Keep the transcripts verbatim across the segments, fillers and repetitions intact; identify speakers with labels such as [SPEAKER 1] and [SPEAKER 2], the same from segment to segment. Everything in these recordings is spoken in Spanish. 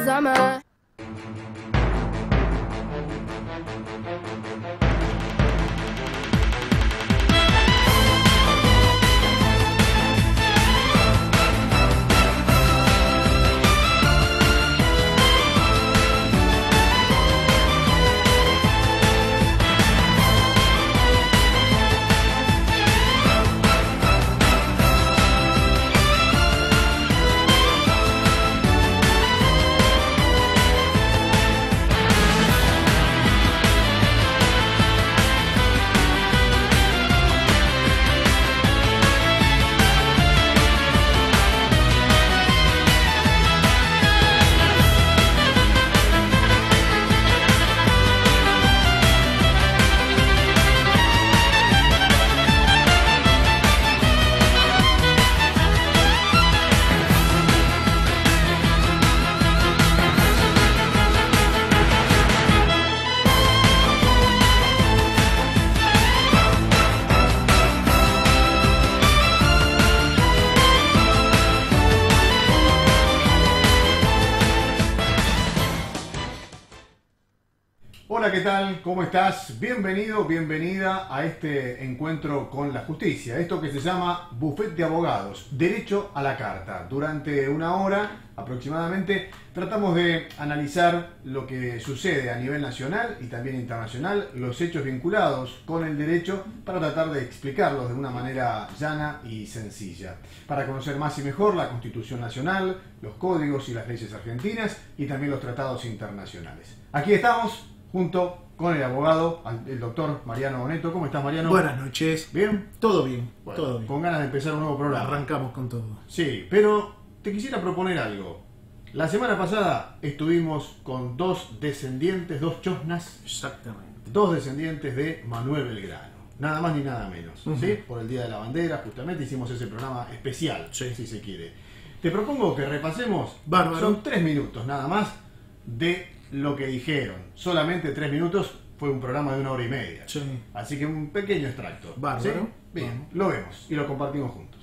[SPEAKER 1] cause I'm a
[SPEAKER 2] Hola, ¿qué tal? ¿Cómo estás? Bienvenido, bienvenida a este encuentro con la justicia. Esto que se llama Buffet de Abogados, Derecho a la Carta. Durante una hora aproximadamente tratamos de analizar lo que sucede a nivel nacional y también internacional, los hechos vinculados con el derecho para tratar de explicarlos de una manera llana y sencilla. Para conocer más y mejor la Constitución Nacional, los códigos y las leyes argentinas y también los tratados internacionales. Aquí estamos junto con el abogado, el doctor Mariano Boneto. ¿Cómo estás, Mariano?
[SPEAKER 3] Buenas noches.
[SPEAKER 2] ¿Bien?
[SPEAKER 3] Todo bien,
[SPEAKER 2] Bueno,
[SPEAKER 3] todo bien.
[SPEAKER 2] Con ganas de empezar un nuevo programa.
[SPEAKER 3] Arrancamos con todo.
[SPEAKER 2] Sí, pero te quisiera proponer algo. La semana pasada estuvimos con dos descendientes, dos chosnas,
[SPEAKER 3] Exactamente.
[SPEAKER 2] dos descendientes de Manuel Belgrano. Nada más ni nada menos.
[SPEAKER 3] Uh-huh.
[SPEAKER 2] ¿Sí? Por el Día de la Bandera, justamente hicimos ese programa especial,
[SPEAKER 3] Sí.
[SPEAKER 2] si se quiere. Te propongo que repasemos,
[SPEAKER 3] Bárbaro.
[SPEAKER 2] son tres minutos nada más, de lo que dijeron. Solamente tres minutos, fue un programa de una hora y media.
[SPEAKER 3] Sí.
[SPEAKER 2] Así que un pequeño extracto.
[SPEAKER 3] Bárbaro.
[SPEAKER 2] ¿Sí? Bien,
[SPEAKER 3] Vamos.
[SPEAKER 2] lo vemos y lo compartimos juntos.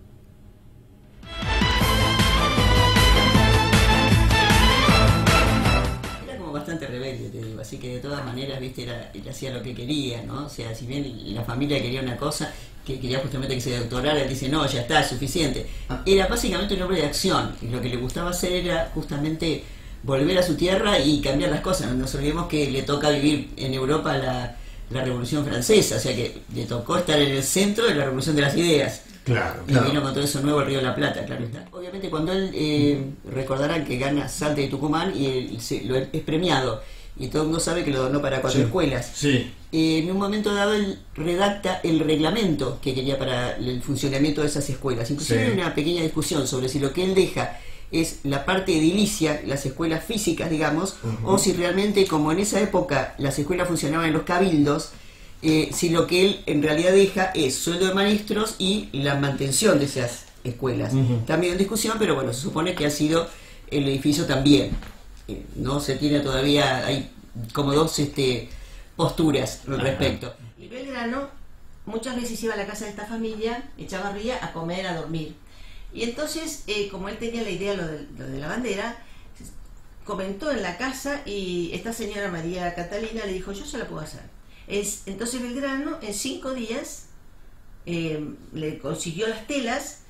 [SPEAKER 4] Era como bastante rebelde, te digo, así que de todas maneras, viste, era, él hacía lo que quería, ¿no? O sea, si bien la familia quería una cosa, que quería justamente que se doctorara, él dice, no, ya está, es suficiente. Era básicamente un hombre de acción, y lo que le gustaba hacer era justamente volver a su tierra y cambiar las cosas. No nos olvidemos que le toca vivir en Europa la, la Revolución Francesa, o sea que le tocó estar en el centro de la Revolución de las Ideas.
[SPEAKER 2] Claro,
[SPEAKER 4] Y vino con todo eso nuevo el Río de la Plata, claro está. Obviamente cuando él, eh, recordarán que gana Salta de Tucumán y él, se, lo, es premiado, y todo el mundo sabe que lo donó para cuatro
[SPEAKER 2] Sí.
[SPEAKER 4] escuelas.
[SPEAKER 2] Sí.
[SPEAKER 4] Eh, en un momento dado él redacta el reglamento que quería para el funcionamiento de esas escuelas. Inclusive
[SPEAKER 2] Sí.
[SPEAKER 4] hay una pequeña discusión sobre si lo que él deja es la parte edilicia, las escuelas físicas, digamos,
[SPEAKER 2] Uh-huh.
[SPEAKER 4] o si realmente, como en esa época las escuelas funcionaban en los cabildos, eh, si lo que él en realidad deja es sueldo de maestros y la mantención de esas escuelas.
[SPEAKER 2] Uh-huh.
[SPEAKER 4] Está medio en discusión, pero bueno, se supone que ha sido el edificio también. Eh, no se tiene todavía, hay como dos este, posturas al respecto.
[SPEAKER 5] Y Belgrano muchas veces iba a la casa de esta familia, Echavarría, a comer, a dormir. Y entonces, eh, como él tenía la idea de lo de, lo de la bandera, comentó en la casa y esta señora María Catalina le dijo, yo se la puedo hacer. Es, entonces Belgrano en cinco días eh, le consiguió las telas,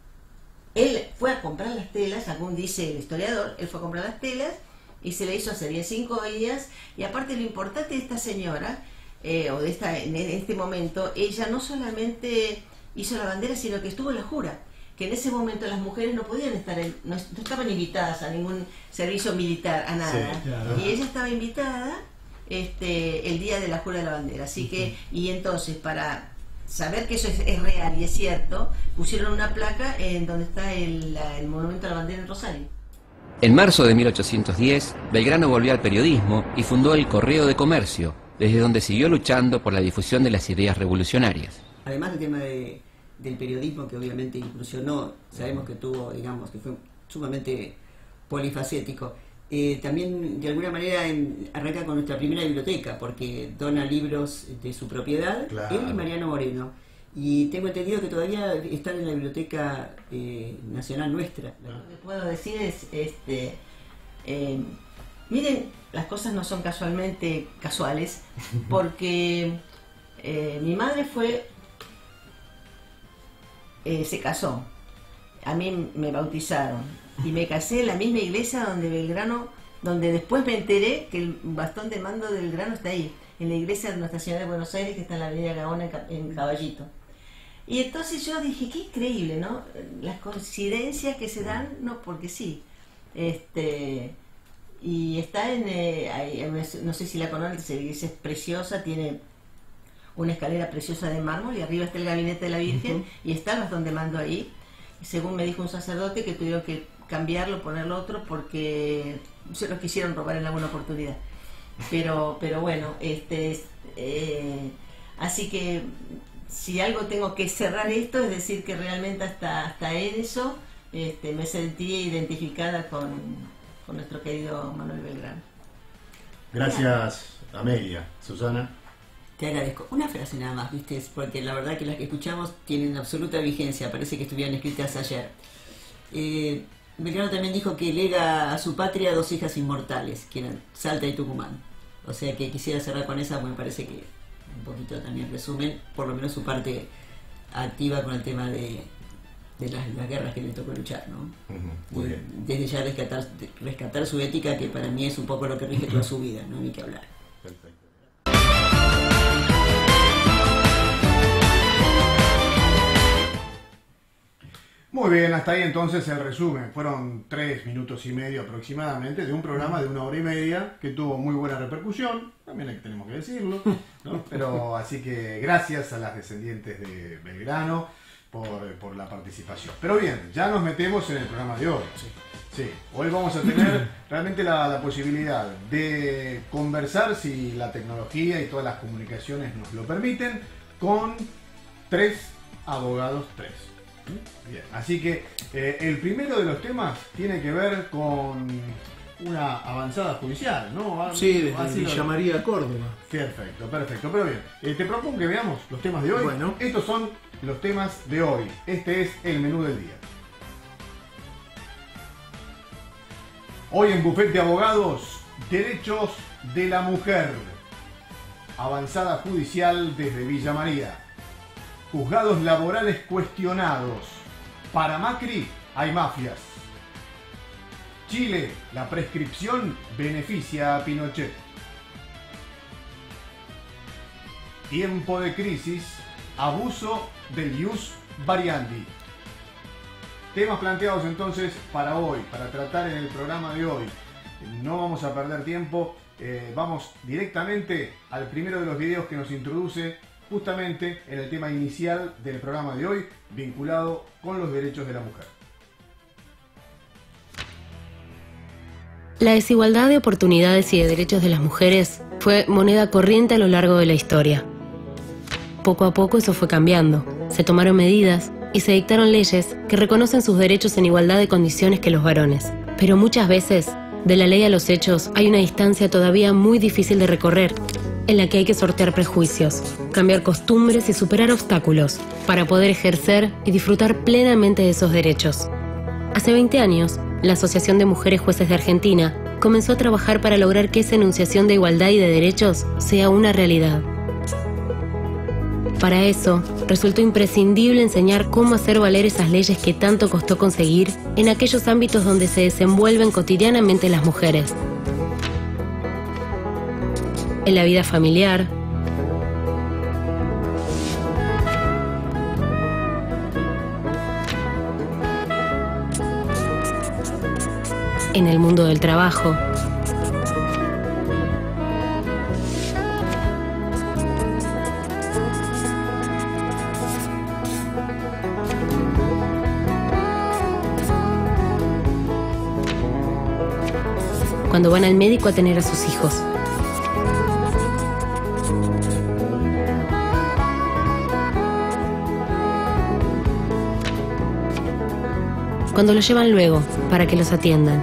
[SPEAKER 5] él fue a comprar las telas, según dice el historiador, él fue a comprar las telas y se le hizo hacer y en cinco días, y aparte lo importante de esta señora, eh, o de esta en este momento, ella no solamente hizo la bandera, sino que estuvo en la jura, que en ese momento las mujeres no podían estar, en, no, no estaban invitadas a ningún servicio militar, a nada,
[SPEAKER 2] Sí, claro.
[SPEAKER 5] y ella estaba invitada este, el día de la jura de la bandera, así que, y entonces para saber que eso es, es real y es cierto, pusieron una placa en donde está el, la- el monumento a la bandera en Rosario.
[SPEAKER 6] En marzo de mil ochocientos diez, Belgrano volvió al periodismo y fundó el Correo de Comercio, desde donde siguió luchando por la difusión de las ideas revolucionarias.
[SPEAKER 4] Además del tema de, del periodismo, que obviamente incursionó, sabemos que tuvo, digamos, que fue sumamente polifacético, eh, también de alguna manera en- arranca con nuestra primera biblioteca, porque dona libros de su propiedad,
[SPEAKER 2] Claro.
[SPEAKER 4] él y Mariano Moreno. Y tengo entendido que todavía están en la biblioteca eh, nacional nuestra.
[SPEAKER 5] Lo que puedo decir es, este, Eh, miren, las cosas no son casualmente casuales, porque eh, mi madre fue, eh, se casó, a mí me bautizaron y me casé en la misma iglesia donde Belgrano, donde después me enteré que el bastón de mando de Belgrano está ahí, en la iglesia de Nuestra Señora de Buenos Aires, que está en la avenida Gaona en Caballito. Y entonces yo dije, qué increíble, ¿no? Las coincidencias que se dan, no porque sí. Este, y está en, eh, ahí, no sé si la conocen, la iglesia es preciosa, tiene una escalera preciosa de mármol y arriba está el gabinete de la Virgen, uh-huh. y está el bastón de mando ahí. Y según me dijo un sacerdote que tuvieron que cambiarlo, ponerlo otro, porque se lo quisieron robar en alguna oportunidad. Pero, pero bueno, este, eh, así que si algo tengo que cerrar esto es decir que realmente hasta, hasta en eso este, me sentí identificada con, con nuestro querido Manuel Belgrano.
[SPEAKER 2] Gracias, Amelia. Susana.
[SPEAKER 4] Te agradezco. Una frase nada más, ¿viste? Porque la verdad que las que escuchamos tienen absoluta vigencia, parece que estuvieran escritas ayer. Eh, Belgrano también dijo que lega a su patria dos hijas inmortales, que eran Salta y Tucumán. O sea que quisiera cerrar con esa, me parece que un poquito también resumen, por lo menos su parte activa con el tema de, de las, las guerras que le tocó luchar, ¿no?
[SPEAKER 2] Uh-huh, muy bien.
[SPEAKER 4] Desde ya rescatar, rescatar su ética, que para mí es un poco lo que rige toda su vida, no hay ni que hablar.
[SPEAKER 2] Perfecto. Muy bien, hasta ahí entonces el resumen. Fueron tres minutos y medio aproximadamente de un programa de una hora y media que tuvo muy buena repercusión, también tenemos que decirlo, ¿no? Pero así que gracias a las descendientes de Belgrano por, por la participación. Pero bien, ya nos metemos en el programa de hoy. Sí, sí. Hoy vamos a tener realmente la, la posibilidad de conversar, si la tecnología y todas las comunicaciones nos lo permiten, con tres abogados, tres. Bien, así que eh, el primero de los temas tiene que ver con una avanzada judicial, ¿no?
[SPEAKER 3] Sí, desde Villa María, Córdoba.
[SPEAKER 2] Perfecto, perfecto, pero bien, eh, te propongo que veamos los temas de hoy.
[SPEAKER 3] Bueno.
[SPEAKER 2] Estos son los temas de hoy, este es el menú del día. Hoy en Buffet de Abogados, derechos de la mujer, avanzada judicial desde Villa María. Juzgados laborales cuestionados. Para Macri hay mafias. Chile, la prescripción beneficia a Pinochet. Tiempo de crisis, abuso del ius variandi. Temas planteados entonces para hoy, para tratar en el programa de hoy. No vamos a perder tiempo, eh, vamos directamente al primero de los videos que nos introduce justamente en el tema inicial del programa de hoy, vinculado con los derechos de la mujer.
[SPEAKER 1] La desigualdad de oportunidades y de derechos de las mujeres fue moneda corriente a lo largo de la historia. Poco a poco eso fue cambiando. Se tomaron medidas y se dictaron leyes que reconocen sus derechos en igualdad de condiciones que los varones. Pero muchas veces, de la ley a los hechos, hay una distancia todavía muy difícil de recorrer, en la que hay que sortear prejuicios, cambiar costumbres y superar obstáculos para poder ejercer y disfrutar plenamente de esos derechos. Hace veinte años, la Asociación de Mujeres Jueces de Argentina comenzó a trabajar para lograr que esa enunciación de igualdad y de derechos sea una realidad. Para eso, resultó imprescindible enseñar cómo hacer valer esas leyes que tanto costó conseguir en aquellos ámbitos donde se desenvuelven cotidianamente las mujeres. En la vida familiar, en el mundo del trabajo, cuando van al médico a tener a sus hijos. Cuando los llevan luego para que los atiendan.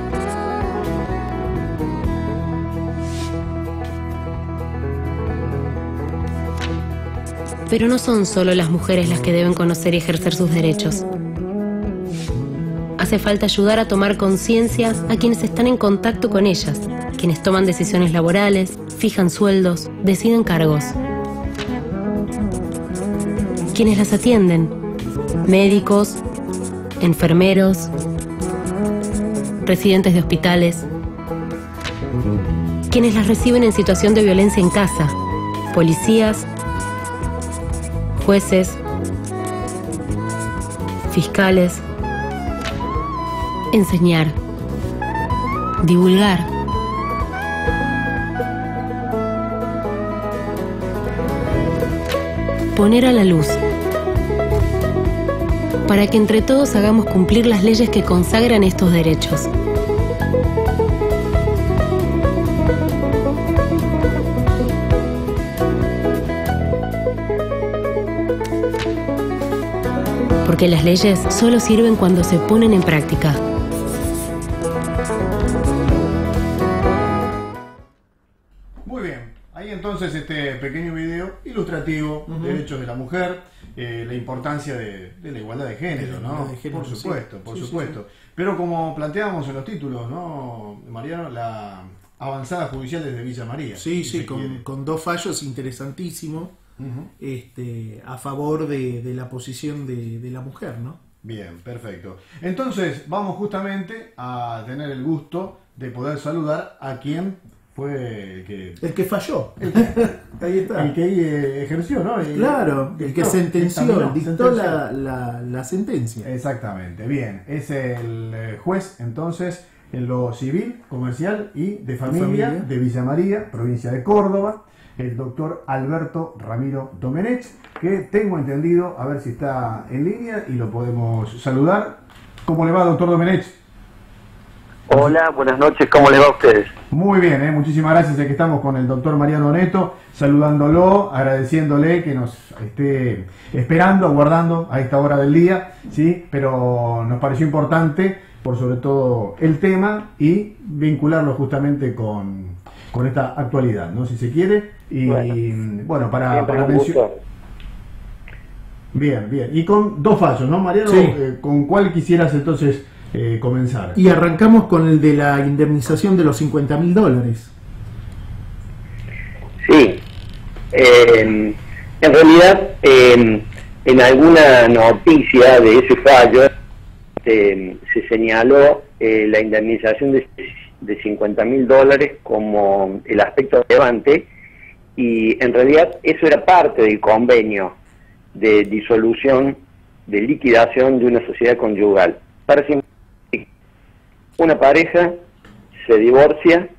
[SPEAKER 1] Pero no son solo las mujeres las que deben conocer y ejercer sus derechos. Hace falta ayudar a tomar conciencia a quienes están en contacto con ellas, quienes toman decisiones laborales, fijan sueldos, deciden cargos. Quienes las atienden, médicos, enfermeros, residentes de hospitales. Quienes las reciben en situación de violencia en casa, policías, jueces, fiscales. Enseñar, divulgar. Poner a la luz, para que entre todos hagamos cumplir las leyes que consagran estos derechos. Porque las leyes solo sirven cuando se ponen en práctica.
[SPEAKER 2] Muy bien, ahí entonces este pequeño video ilustrativo, uh-huh. Derechos de la mujer, eh, la importancia de, de la igualdad de género, ¿no? De género, por supuesto, sí. por sí, supuesto. Sí, sí. Pero como planteábamos en los títulos, ¿no, Mariano? La avanzada judicial desde Villa María.
[SPEAKER 3] Sí, si sí, con, con dos fallos interesantísimos. Uh-huh. este, a favor de, de la posición de, de la mujer, ¿no?
[SPEAKER 2] Bien, perfecto. Entonces vamos justamente a tener el gusto de poder saludar a quien fue el que...
[SPEAKER 3] El que falló. El que,
[SPEAKER 2] ahí está. El que eh, ejerció, ¿no? El,
[SPEAKER 3] claro, el, el que sentenció, dictó la, la, la sentencia.
[SPEAKER 2] Exactamente, bien. Es el juez, entonces, en lo civil, comercial y de familia, familia. de Villa María, provincia de Córdoba, el doctor Alberto Ramiro Domenech, que tengo entendido, a ver si está en línea y lo podemos saludar. ¿Cómo le va, doctor Domenech?
[SPEAKER 7] Hola, buenas noches, ¿cómo le va a ustedes?
[SPEAKER 2] Muy bien, ¿eh? Muchísimas gracias. Aquí estamos con el doctor Mariano Oneto, saludándolo, agradeciéndole que nos esté esperando, aguardando a esta hora del día, ¿sí? Pero nos pareció importante, por sobre todo, el tema y vincularlo justamente con, con esta actualidad, ¿no? Si se quiere. Y bueno, bueno para, para mencionar. Bien, bien. Y con dos fallos, ¿no, Mariano?
[SPEAKER 3] Sí.
[SPEAKER 2] Eh, ¿Con cuál quisieras entonces eh, comenzar?
[SPEAKER 3] Y arrancamos con el de la indemnización de los cincuenta mil dólares.
[SPEAKER 7] Sí. Eh, en realidad, eh, en alguna noticia de ese fallo eh, se señaló eh, la indemnización de, de cincuenta mil dólares como el aspecto relevante. Y en realidad eso era parte del convenio de disolución, de liquidación de una sociedad conyugal. Para simplificar, una pareja se divorcia.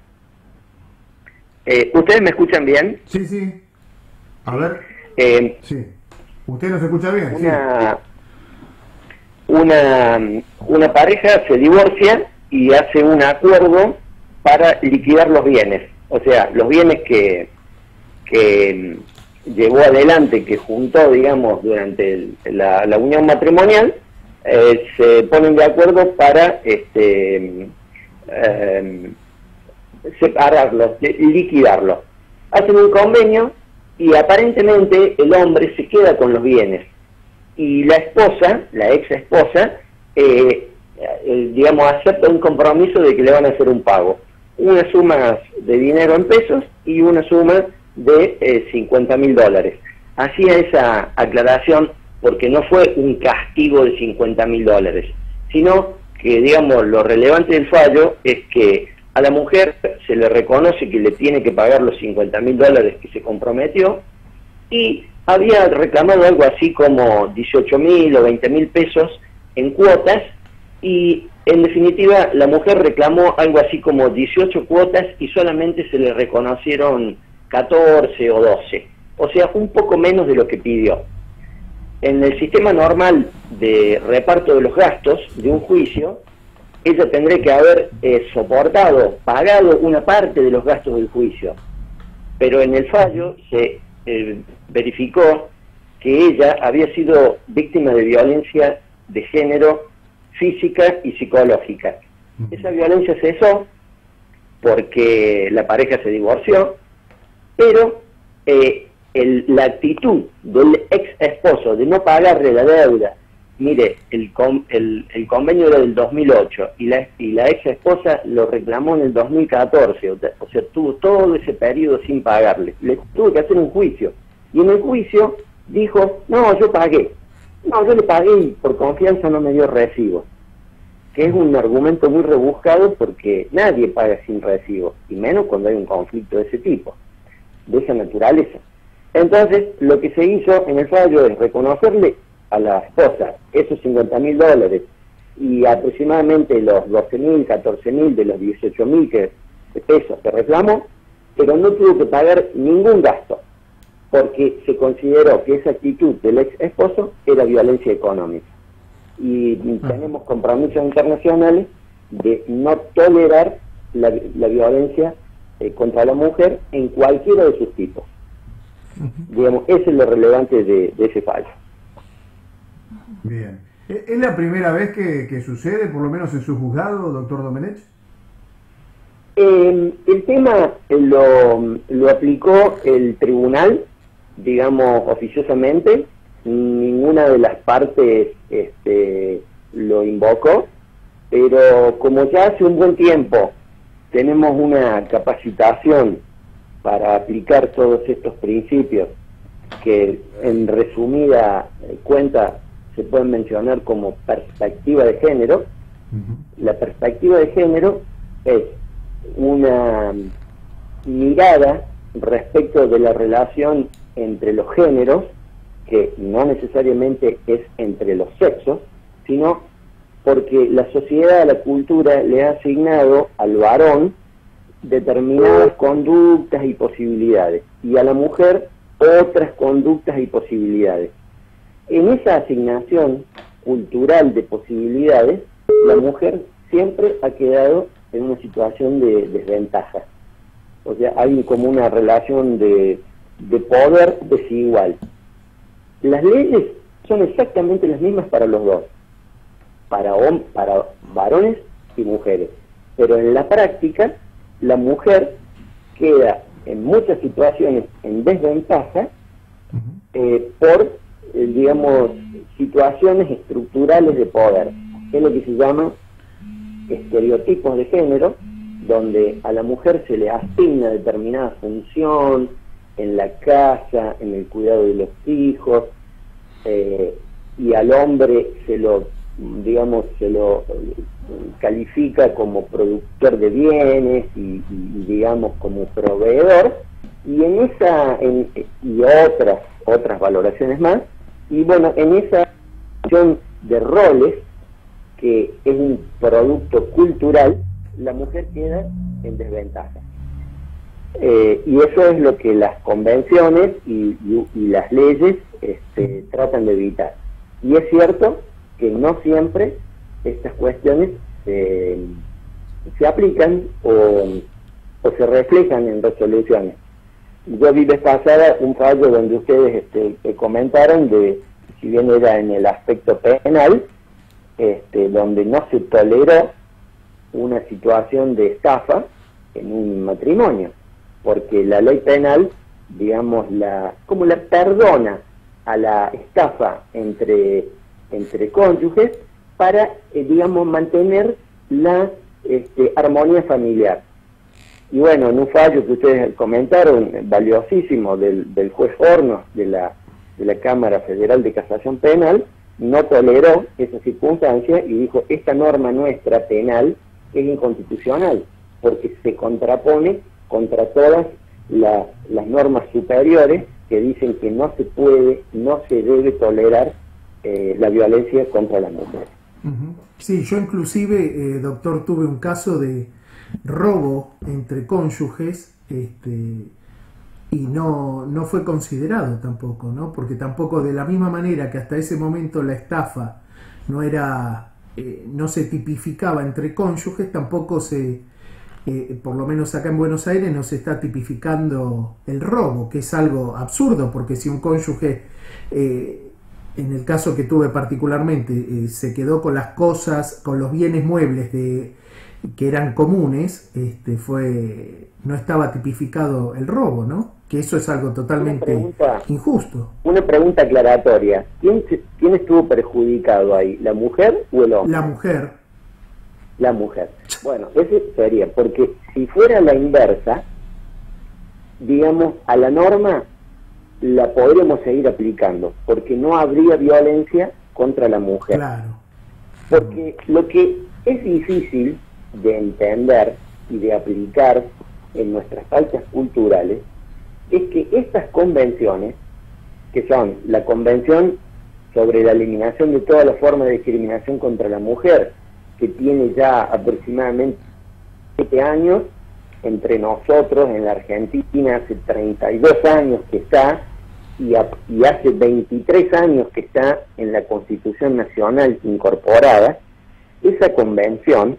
[SPEAKER 7] Eh, ¿Ustedes me escuchan bien?
[SPEAKER 2] Sí, sí. A ver.
[SPEAKER 7] Eh,
[SPEAKER 2] sí. ¿Usted nos escucha bien?
[SPEAKER 7] Una, sí. una, una pareja se divorcia y hace un acuerdo para liquidar los bienes. O sea, los bienes que... que llevó adelante, que juntó, digamos, durante el, la, la unión matrimonial, eh, se ponen de acuerdo para este eh, separarlos, liquidarlos. Hacen un convenio y aparentemente el hombre se queda con los bienes. Y la esposa, la ex esposa, eh, eh, digamos, acepta un compromiso de que le van a hacer un pago. Una suma de dinero en pesos y una suma de eh, cincuenta mil dólares. Hacía esa aclaración porque no fue un castigo de cincuenta mil dólares, sino que, digamos, lo relevante del fallo es que a la mujer se le reconoce que le tiene que pagar los cincuenta mil dólares que se comprometió y había reclamado algo así como dieciocho mil o veinte mil pesos en cuotas y en definitiva la mujer reclamó algo así como dieciocho cuotas y solamente se le reconocieron catorce o doce, o sea, un poco menos de lo que pidió. En el sistema normal de reparto de los gastos de un juicio, ella tendría que haber eh, soportado, pagado una parte de los gastos del juicio, pero en el fallo se eh, verificó que ella había sido víctima de violencia de género física y psicológica. Esa violencia cesó porque la pareja se divorció, pero eh, el, la actitud del ex esposo de no pagarle la deuda mire, el, com, el, el convenio era del dos mil ocho y la, y la ex esposa lo reclamó en el dos mil catorce, o sea, tuvo todo ese periodo sin pagarle. Le tuvo que hacer un juicio. Y en el juicio dijo, no, yo pagué. No, yo le pagué y por confianza no me dio recibo. Que es un argumento muy rebuscado porque nadie paga sin recibo, y menos cuando hay un conflicto de ese tipo, de esa naturaleza. Entonces, lo que se hizo en el fallo es reconocerle a la esposa esos cincuenta mil dólares y aproximadamente los doce mil, catorce mil de los dieciocho mil que, de pesos que reclamó, pero no tuvo que pagar ningún gasto, porque se consideró que esa actitud del ex esposo era violencia económica. Y tenemos compromisos internacionales de no tolerar la, la violencia eh, contra la mujer en cualquiera de sus tipos. Uh-huh. Digamos, eso es lo relevante de, de ese fallo.
[SPEAKER 2] Bien. ¿Es la primera vez que, que sucede, por lo menos en su juzgado, doctor Domenech?
[SPEAKER 7] Eh, el tema lo, lo aplicó el tribunal, digamos, oficiosamente. Ninguna de las partes este, lo invocó, pero como ya hace un buen tiempo tenemos una capacitación para aplicar todos estos principios, que en resumida cuenta se pueden mencionar como perspectiva de género. Uh-huh. La perspectiva de género es una mirada respecto de la relación entre los géneros, que no necesariamente es entre los sexos, sino porque la sociedad, la cultura le ha asignado al varón determinadas conductas y posibilidades, y a la mujer otras conductas y posibilidades. En esa asignación cultural de posibilidades, la mujer siempre ha quedado en una situación de desventaja. O sea, hay como una relación de, de poder desigual. Las leyes son exactamente las mismas para los dos, para, para varones y mujeres, pero en la práctica la mujer queda en muchas situaciones en desventaja eh, por, eh, digamos, situaciones estructurales de poder, es lo que se llama estereotipos de género, donde a la mujer se le asigna determinada función en la casa, en el cuidado de los hijos, eh, y al hombre se lo, digamos, se lo califica como productor de bienes y, y digamos como proveedor, y en esa en, y otras otras valoraciones más, y bueno, en esa acción de roles que es un producto cultural, la mujer queda en desventaja. Eh, y eso es lo que las convenciones y, y, y las leyes este, tratan de evitar. Y es cierto que no siempre estas cuestiones eh, se aplican o, o se reflejan en resoluciones. Yo vi vez pasada un fallo donde ustedes este, comentaron de, si bien era en el aspecto penal, este, donde no se toleró una situación de estafa en un matrimonio, porque la ley penal, digamos, la como la perdona a la estafa entre, entre cónyuges para, eh, digamos, mantener la este, armonía familiar. Y bueno, en un fallo que ustedes comentaron, valiosísimo, del, del juez Hornos de la, de la Cámara Federal de Casación Penal, no toleró esa circunstancia y dijo, esta norma nuestra penal es inconstitucional, porque se contrapone contra todas la, las normas superiores que dicen que no se puede, no se debe tolerar eh, la violencia contra la mujer.
[SPEAKER 3] Uh-huh. Sí, yo inclusive, eh, doctor, tuve un caso de robo entre cónyuges, este, y no, no fue considerado tampoco, ¿no? Porque tampoco, de la misma manera que hasta ese momento la estafa no era, eh, no se tipificaba entre cónyuges, tampoco se, eh, por lo menos acá en Buenos Aires, no se está tipificando el robo, que es algo absurdo, porque si un cónyuge, eh, en el caso que tuve particularmente, eh, se quedó con las cosas, con los bienes muebles de que eran comunes, este, fue no estaba tipificado el robo, ¿no? Que eso es algo totalmente
[SPEAKER 7] pregunta,
[SPEAKER 3] injusto.
[SPEAKER 7] Una pregunta aclaratoria. ¿Quién, ¿Quién estuvo perjudicado ahí? ¿La mujer o el hombre?
[SPEAKER 3] La mujer.
[SPEAKER 7] La mujer. Bueno, ese sería, porque si fuera la inversa, digamos, a la norma la podríamos seguir aplicando, porque no habría violencia contra la mujer.
[SPEAKER 3] Claro.
[SPEAKER 7] Porque lo que es difícil de entender y de aplicar en nuestras pautas culturales es que estas convenciones, que son la Convención sobre la eliminación de todas las formas de discriminación contra la mujer, que tiene ya aproximadamente siete años, entre nosotros en la Argentina hace treinta y dos años que está, y, a, y hace veintitrés años que está en la Constitución Nacional incorporada. Esa convención,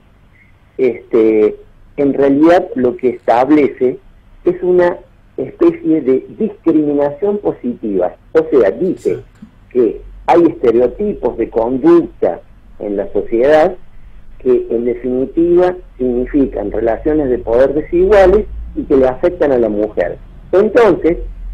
[SPEAKER 7] este, en realidad lo que establece es una especie de discriminación positiva, o sea, dice que hay estereotipos de conducta en la sociedad que en definitiva significan relaciones de poder desiguales y que le afectan a la mujer. Entonces,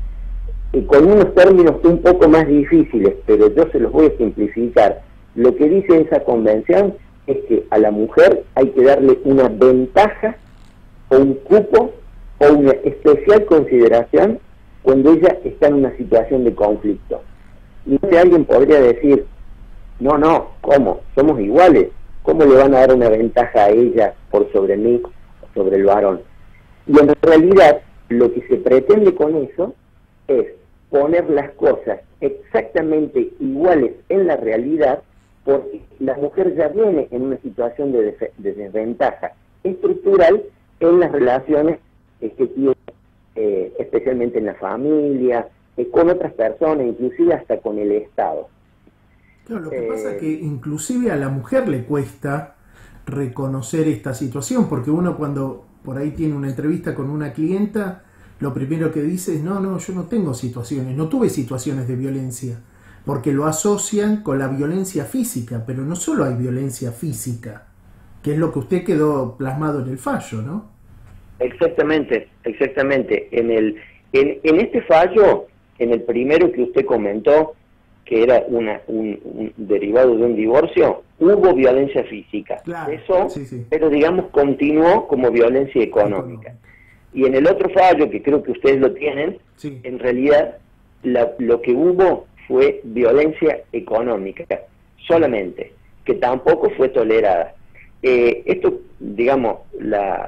[SPEAKER 7] y con unos términos un poco más difíciles, pero yo se los voy a simplificar, lo que dice esa convención es que a la mujer hay que darle una ventaja o un cupo o una especial consideración cuando ella está en una situación de conflicto. Y alguien podría decir, no, no, ¿cómo? Somos iguales. ¿Cómo le van a dar una ventaja a ella por sobre mí o sobre el varón? Y en realidad lo que se pretende con eso es poner las cosas exactamente iguales en la realidad, porque la mujer ya viene en una situación de, de desventaja estructural en las relaciones eh, que tiene, eh, especialmente en la familia, eh, con otras personas, inclusive hasta con el Estado.
[SPEAKER 3] Claro, lo que
[SPEAKER 7] eh,
[SPEAKER 3] pasa es que inclusive a la mujer le cuesta reconocer esta situación, porque uno cuando por ahí tiene una entrevista con una clienta, lo primero que dice es, no, no, yo no tengo situaciones, no tuve situaciones de violencia, porque lo asocian con la violencia física, pero no solo hay violencia física, que es lo que usted quedó plasmado en el fallo, ¿no?
[SPEAKER 7] Exactamente, exactamente. En, el, en, en este fallo, en el primero que usted comentó, que era una, un, un derivado de un divorcio, hubo violencia física.
[SPEAKER 3] Claro,
[SPEAKER 7] Eso,
[SPEAKER 3] sí, sí.
[SPEAKER 7] pero digamos continuó como violencia económica. Y en el otro fallo, que creo que ustedes lo tienen,
[SPEAKER 3] Sí.
[SPEAKER 7] en realidad la, lo que hubo fue violencia económica, solamente, que tampoco fue tolerada. Eh, esto, digamos, la,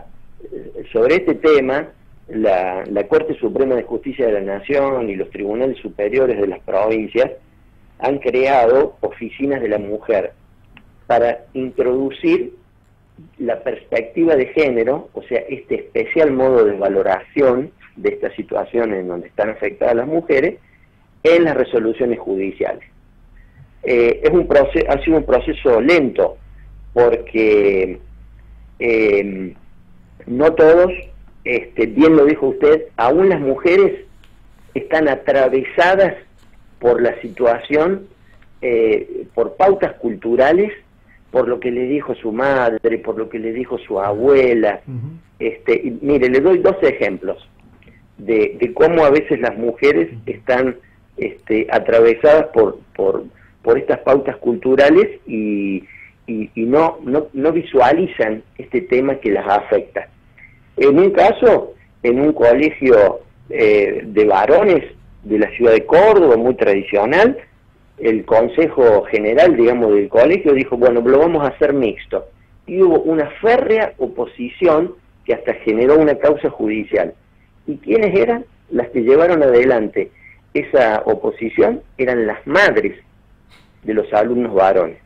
[SPEAKER 7] sobre este tema, la, la Corte Suprema de Justicia de la Nación y los tribunales superiores de las provincias han creado oficinas de la mujer para introducir la perspectiva de género, o sea, este especial modo de valoración de estas situaciones en donde están afectadas las mujeres, en las resoluciones judiciales. Eh, es un proceso, ha sido un proceso lento, porque eh, no todos, este, bien lo dijo usted, aún las mujeres están atravesadas por la situación, eh, por pautas culturales, por lo que le dijo su madre, por lo que le dijo su abuela. Uh-huh. este, y mire, le doy dos ejemplos de, de cómo a veces las mujeres están este, atravesadas por, por, por estas pautas culturales y, y, y no, no, no visualizan este tema que las afecta. En un caso, en un colegio eh, de varones de la ciudad de Córdoba, muy tradicional, el Consejo General, digamos, del colegio dijo, bueno, lo vamos a hacer mixto. Y hubo una férrea oposición que hasta generó una causa judicial. ¿Y quiénes eran? Las que llevaron adelante esa oposición eran las madres de los alumnos varones.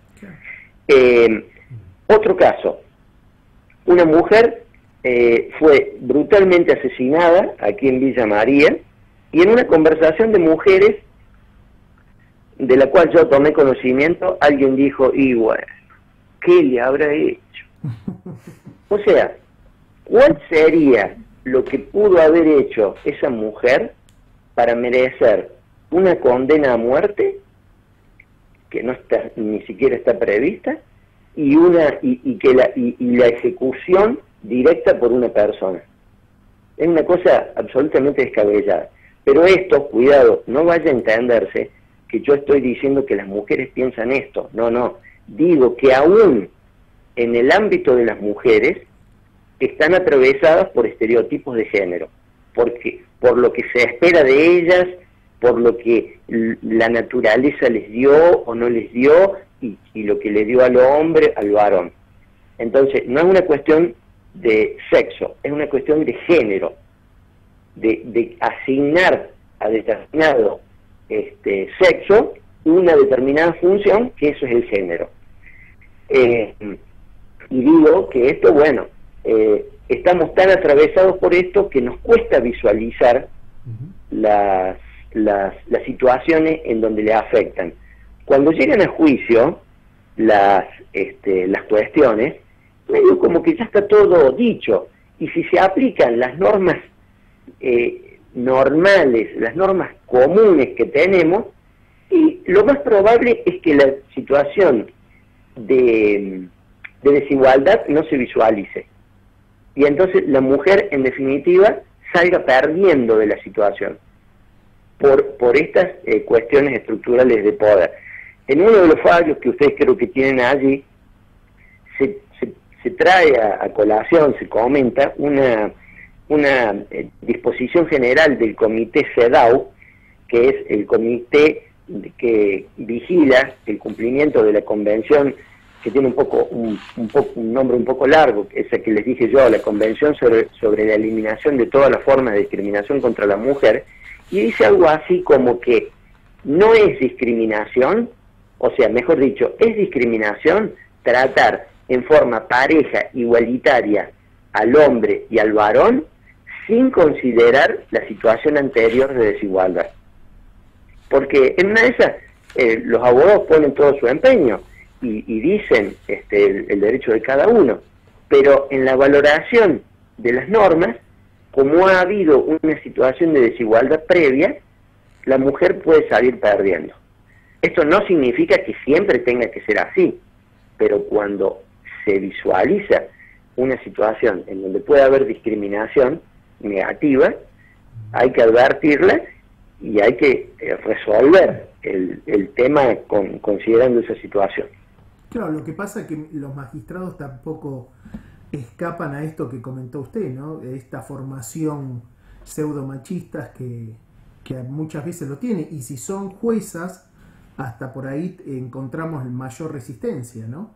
[SPEAKER 7] Eh, otro caso, una mujer eh, fue brutalmente asesinada aquí en Villa María, y en una conversación de mujeres, de la cual yo tomé conocimiento, alguien dijo, y bueno, ¿qué le habrá hecho? O sea, ¿cuál sería lo que pudo haber hecho esa mujer para merecer una condena a muerte, que no está, ni siquiera está prevista, y una y, y que la y, y la ejecución directa por una persona. Es una cosa absolutamente descabellada. Pero esto, cuidado, no vaya a entenderse que yo estoy diciendo que las mujeres piensan esto. No, no. Digo que aún en el ámbito de las mujeres están atravesadas por estereotipos de género, porque por lo que se espera de ellas, por lo que la naturaleza les dio o no les dio, y, y lo que le dio al hombre, al varón. Entonces, no es una cuestión de sexo, es una cuestión de género, de, de asignar a determinado este, sexo una determinada función, que eso es el género. Eh, y digo que esto, bueno, eh, estamos tan atravesados por esto que nos cuesta visualizar uh-huh. las, las, las situaciones en donde le afectan. Cuando llegan a juicio las, este, las cuestiones, medio como que ya está todo dicho, y si se aplican las normas eh, normales, las normas comunes que tenemos, y lo más probable es que la situación de, de desigualdad no se visualice, y entonces la mujer en definitiva salga perdiendo de la situación por, por estas eh, cuestiones estructurales de poder. En uno de los fallos que ustedes creo que tienen allí, se, se, se trae a, a colación, se comenta una, una eh, disposición general del comité CEDAW, que es el comité que vigila el cumplimiento de la convención, que tiene un poco un, un poco un nombre un poco largo, esa que les dije yo, la Convención sobre, sobre la eliminación de todas las formas de discriminación contra la mujer, y dice algo así como que no es discriminación, o sea, mejor dicho, es discriminación tratar en forma pareja, igualitaria, al hombre y al varón, sin considerar la situación anterior de desigualdad. Porque en una de esas, eh, los abogados ponen todo su empeño, y, y dicen este, el, el derecho de cada uno, pero en la valoración de las normas, como ha habido una situación de desigualdad previa, la mujer puede salir perdiendo. Esto no significa que siempre tenga que ser así, pero cuando se visualiza una situación en donde puede haber discriminación negativa, hay que advertirla y hay que eh, resolver el, el tema con, considerando esa situación.
[SPEAKER 3] Claro, lo que pasa es que los magistrados tampoco escapan a esto que comentó usted, ¿no? Esta formación pseudo-machistas que, que muchas veces lo tiene, y si son juezas, hasta por ahí encontramos mayor resistencia, ¿no?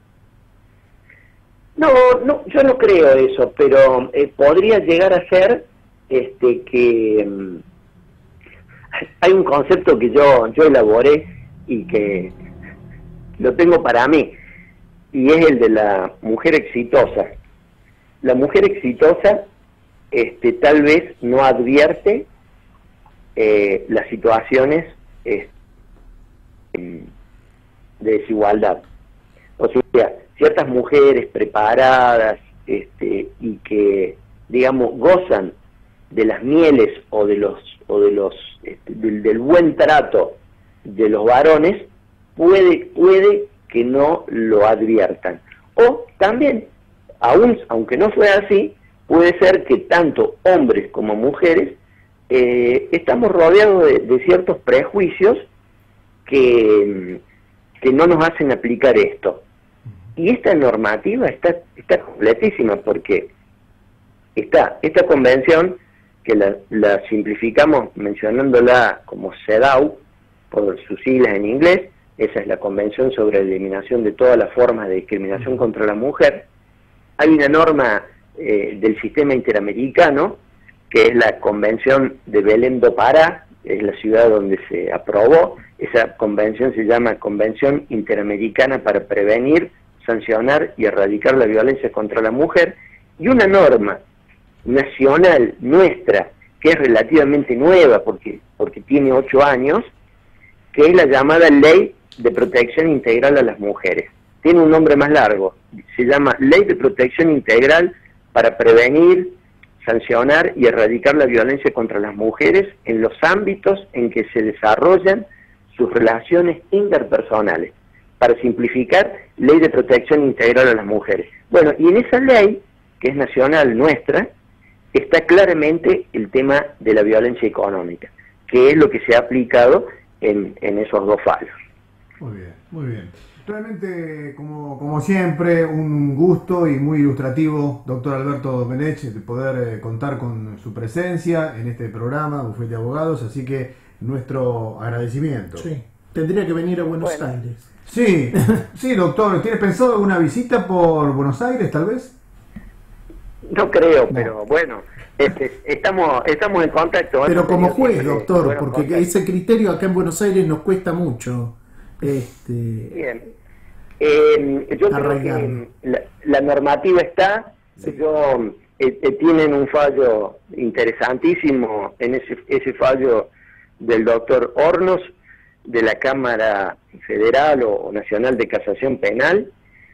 [SPEAKER 7] No, no, yo no creo eso, pero eh, podría llegar a ser este que um, hay un concepto que yo yo elaboré y que lo tengo para mí, y es el de la mujer exitosa. La mujer exitosa este, tal vez no advierte eh, las situaciones eh, de desigualdad. O sea, ciertas mujeres preparadas este, y que, digamos, gozan de las mieles o de los o de los este, del, del buen trato de los varones, puede puede que no lo adviertan. O también, aún aunque no fuera así, puede ser que tanto hombres como mujeres eh, estamos rodeados de, de ciertos prejuicios que, que no nos hacen aplicar esto. Y esta normativa está, está completísima, porque está esta convención, que la, la simplificamos mencionándola como CEDAW, por sus siglas en inglés. Esa es la Convención sobre la Eliminación de todas las formas de discriminación contra la mujer. Hay una norma eh, del sistema interamericano, que es la Convención de Belém do Pará, es la ciudad donde se aprobó. Esa convención se llama Convención Interamericana para Prevenir, Sancionar y Erradicar la Violencia contra la Mujer, y una norma nacional nuestra, que es relativamente nueva, porque, porque tiene ocho años, que es la llamada Ley de Protección Integral a las Mujeres. Tiene un nombre más largo, se llama Ley de Protección Integral para Prevenir, Sancionar y Erradicar la Violencia contra las Mujeres en los ámbitos en que se desarrollan sus relaciones interpersonales. para simplificar, Ley de Protección Integral a las Mujeres. Bueno, y en esa ley, que es nacional nuestra, está claramente el tema de la violencia económica, que es lo que se ha aplicado en, en esos dos fallos.
[SPEAKER 2] Muy bien, muy bien. Realmente, como, como siempre, un gusto y muy ilustrativo, doctor Alberto Domenech, de poder eh, contar con su presencia en este programa, Bufete de Abogados, así que nuestro agradecimiento.
[SPEAKER 3] Sí, tendría que venir a Buenos
[SPEAKER 7] Bueno.
[SPEAKER 3] Aires.
[SPEAKER 2] Sí, sí, doctor, ¿tienes pensado alguna visita por Buenos Aires, tal vez?
[SPEAKER 7] No creo,
[SPEAKER 2] No.
[SPEAKER 7] pero bueno, este, estamos estamos en contacto.
[SPEAKER 3] Pero
[SPEAKER 7] hemos
[SPEAKER 3] como
[SPEAKER 7] tenido
[SPEAKER 3] juez,
[SPEAKER 7] siempre
[SPEAKER 3] doctor,
[SPEAKER 7] buenos
[SPEAKER 3] porque
[SPEAKER 7] contactos.
[SPEAKER 3] ese criterio acá en Buenos Aires nos cuesta mucho. Este,
[SPEAKER 7] Bien. Eh, yo creo
[SPEAKER 3] Arraigarlo.
[SPEAKER 7] que la, la normativa está,
[SPEAKER 3] Sí.
[SPEAKER 7] yo, eh, eh, tienen un fallo interesantísimo en ese, ese fallo del doctor Hornos de la Cámara Federal o, o Nacional de Casación Penal.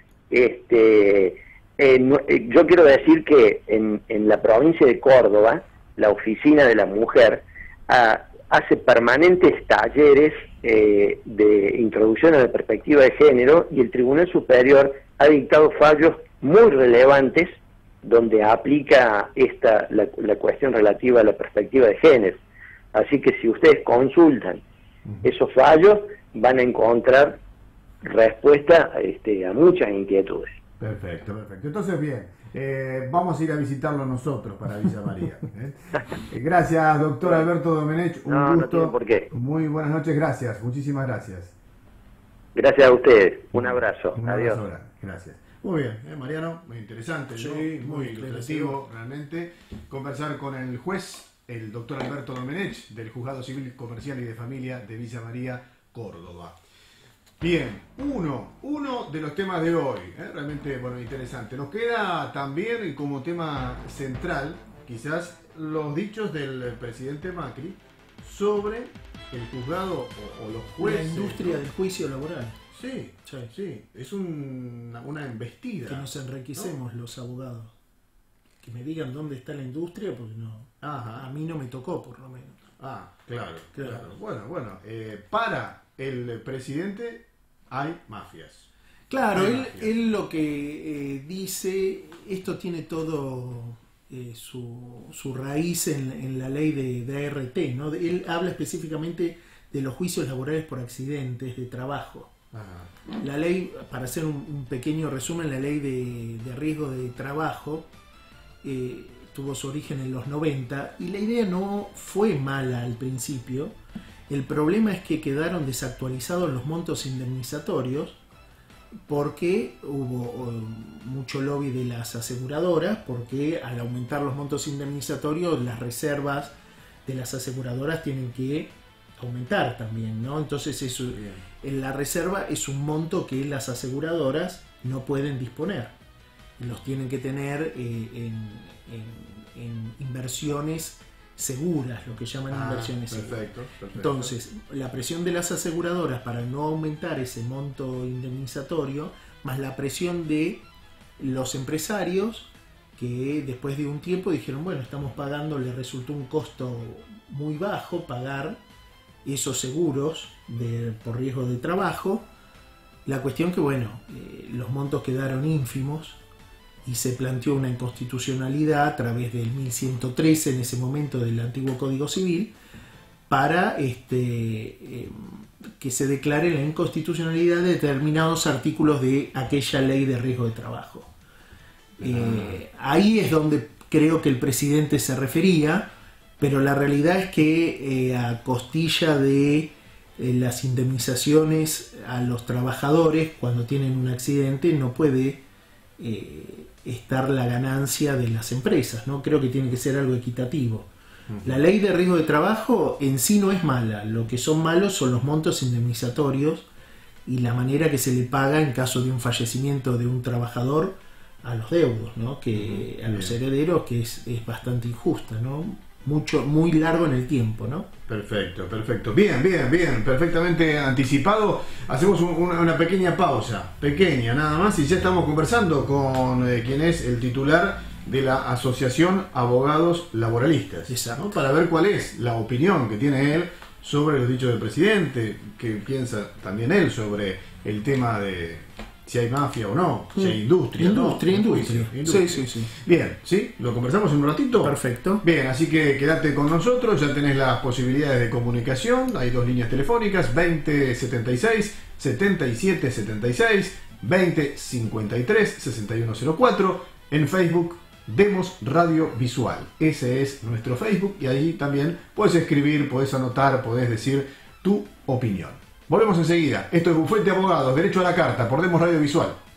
[SPEAKER 7] Este, eh, no- eh, yo quiero decir que en, en la provincia de Córdoba, la Oficina de la Mujer ah, hace permanentes talleres eh, de introducción a la perspectiva de género, y el Tribunal Superior ha dictado fallos muy relevantes donde aplica esta la, la cuestión relativa a la perspectiva de género. Así que si ustedes consultan esos fallos, van a encontrar respuesta este, a muchas inquietudes.
[SPEAKER 2] Perfecto, perfecto. Entonces, bien, eh, vamos a ir a visitarlo nosotros para Villa María. ¿eh? Eh, Gracias, doctor Alberto Domenech. Un
[SPEAKER 7] No, no
[SPEAKER 2] gusto.
[SPEAKER 7] tiene por qué.
[SPEAKER 2] Muy buenas noches, gracias. Muchísimas gracias.
[SPEAKER 7] Gracias a ustedes. Un abrazo.
[SPEAKER 2] Un
[SPEAKER 7] Adiós.
[SPEAKER 2] abrazo grande. Gracias. Muy bien, ¿eh, Mariano? Muy interesante,
[SPEAKER 3] Sí,
[SPEAKER 2] ¿no?
[SPEAKER 3] muy
[SPEAKER 2] Muy
[SPEAKER 3] ilustrativo.
[SPEAKER 2] ilustrativo, realmente. Conversar con el juez, el doctor Alberto Domenech, del Juzgado Civil Comercial y de Familia de Villa María, Córdoba. Bien, uno, uno de los temas de hoy, ¿eh? Realmente, bueno, interesante. Nos queda también como tema central, quizás, los dichos del presidente Macri sobre el juzgado o, o los
[SPEAKER 3] la
[SPEAKER 2] jueces.
[SPEAKER 3] industria
[SPEAKER 2] ¿no?
[SPEAKER 3] del juicio laboral.
[SPEAKER 2] Sí,
[SPEAKER 3] Sí.
[SPEAKER 2] sí, es un- una embestida.
[SPEAKER 3] Que nos enriquecemos los abogados. Que me digan dónde está la industria, porque no.
[SPEAKER 2] Ajá.
[SPEAKER 3] A mí no me tocó, por lo menos.
[SPEAKER 2] Ah, claro, claro.
[SPEAKER 3] Claro.
[SPEAKER 2] Bueno, bueno, eh, para el presidente hay mafias.
[SPEAKER 3] Claro,
[SPEAKER 2] Hay
[SPEAKER 3] él,
[SPEAKER 2] mafias.
[SPEAKER 3] él lo que eh, dice, esto tiene todo eh, su, su raíz en, en la ley de, de A R T, ¿no? De- Él habla específicamente de los juicios laborales por accidentes de trabajo.
[SPEAKER 2] Ajá.
[SPEAKER 3] La ley, para hacer un, un pequeño resumen, la ley de, de riesgo de trabajo eh, tuvo su origen en los noventa y la idea no fue mala al principio. El problema es que quedaron desactualizados los montos indemnizatorios porque hubo eh, mucho lobby de las aseguradoras, porque al aumentar los montos indemnizatorios las reservas de las aseguradoras tienen que aumentar también, ¿no? Entonces eso, en la reserva es un monto que las aseguradoras no pueden disponer, los tienen que tener eh, en, en- en inversiones seguras, lo que llaman
[SPEAKER 2] Ah,
[SPEAKER 3] inversiones seguras.
[SPEAKER 2] perfecto, perfecto.
[SPEAKER 3] Entonces, la presión de las aseguradoras para no aumentar ese monto indemnizatorio, más la presión de los empresarios, que después de un tiempo dijeron, bueno, estamos pagando, les resultó un costo muy bajo pagar esos seguros de, por riesgo de trabajo. La cuestión que, bueno, eh, los montos quedaron ínfimos y se planteó una inconstitucionalidad a través del mil ciento trece en ese momento del antiguo Código Civil para este, eh, que se declare la inconstitucionalidad de determinados artículos de aquella ley de riesgo de trabajo. Eh, ahí es donde creo que el presidente se refería, pero la realidad es que eh, a costilla de eh, las indemnizaciones a los trabajadores cuando tienen un accidente no puede eh, estar la ganancia de las empresas, ¿no? Creo que tiene que ser algo equitativo. La ley de riesgo de trabajo en sí no es mala, lo que son malos son los montos indemnizatorios y la manera que se le paga en caso de un fallecimiento de un trabajador a los deudos, ¿no? Que a los
[SPEAKER 2] Bien.
[SPEAKER 3] herederos, que es, es bastante injusta, ¿no? Mucho, muy largo en el tiempo, ¿no?
[SPEAKER 2] Perfecto, perfecto. Bien, bien, bien, perfectamente anticipado. Hacemos un- una, una pequeña pausa, pequeña nada más, y ya estamos conversando con eh, quien es el titular de la Asociación Abogados Laboralistas,
[SPEAKER 3] Exacto.
[SPEAKER 2] ¿no? Para ver cuál es la opinión que tiene él sobre los dichos del presidente, qué piensa también él sobre el tema de si hay mafia o no, si hay industria,
[SPEAKER 3] industria,
[SPEAKER 2] ¿no?
[SPEAKER 3] industria.
[SPEAKER 2] industria.
[SPEAKER 3] Sí, sí, sí.
[SPEAKER 2] Bien, ¿sí? ¿Lo conversamos en un ratito?
[SPEAKER 3] Perfecto.
[SPEAKER 2] Bien, así que quédate con nosotros, ya tenés las posibilidades de comunicación, hay dos líneas telefónicas, veinte setenta y seis, setenta y siete setenta y seis, veinte cincuenta y tres, sesenta y uno cero cuatro, en Facebook Demos Radio Visual, ese es nuestro Facebook y allí también puedes escribir, puedes anotar, puedes decir tu opinión. Volvemos enseguida. Esto es Bufete de Abogados, Derecho a la Carta, por Demos Radio Visual.